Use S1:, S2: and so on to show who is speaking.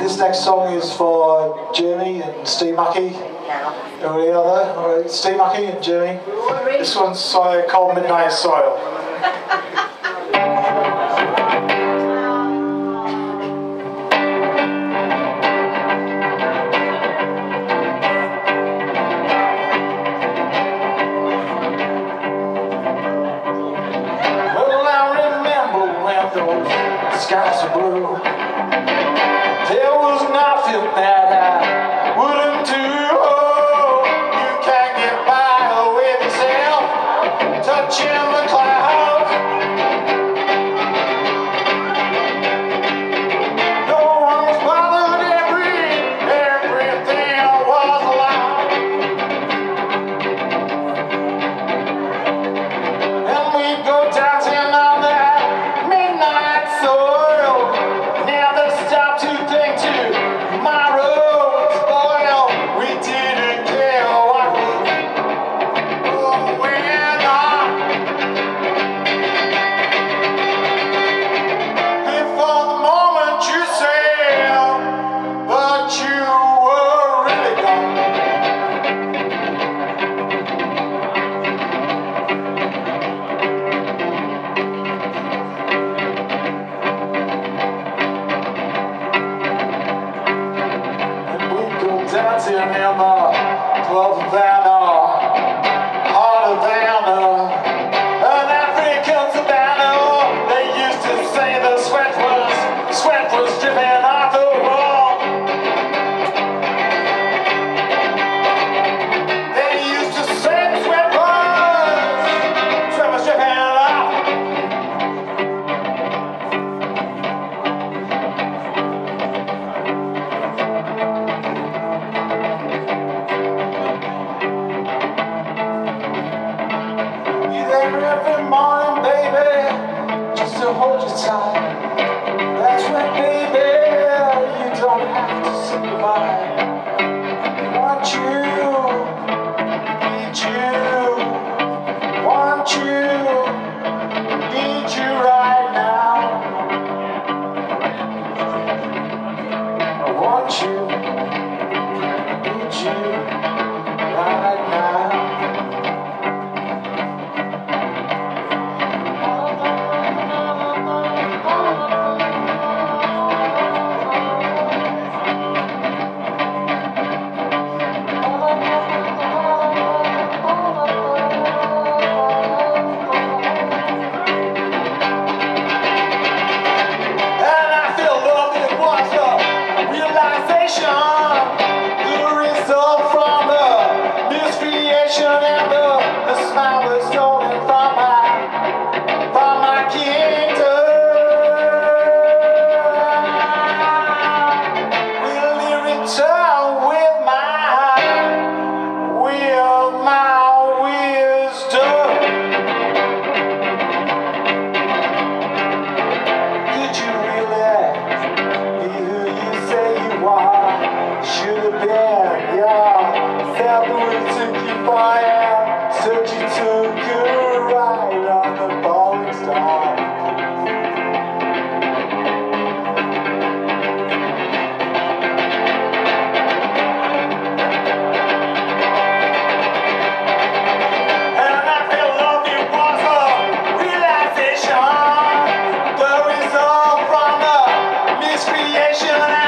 S1: This next song is for Jimmy and Steve Mackey. Anybody out there? Alright, Steve Mackey and Jimmy. This one's called Midnight Soil. Well, I remember when those skies were blue. There was nothing that I wouldn't do. Oh, you can't get by with yourself touching the clouds. No one was bothered, everything was allowed. And we'd go dancing on that midnight soil. Never stop to think tomorrow spoil. We didn't care what was going on. Before the moment you said, but you were really gone. Dancing in the Club Havana, harder than an African savannah. They used to say the sweat was dripping off the wall. They used to say the sweat was dripping off. Every morning, baby, just to hold you tight. That's when, baby, you don't have to say goodbye. Want you, need you, want you, need you right now. I want you, need you right now. The result from the miscreation and the smile was stolen from my kingdom. Will you return with my wisdom? Did you really be who you say you are? Should have been, yeah. Felt the way took you fire. Said you took a ride on the falling star. And I feel love it was a realization. The result from the miscreation.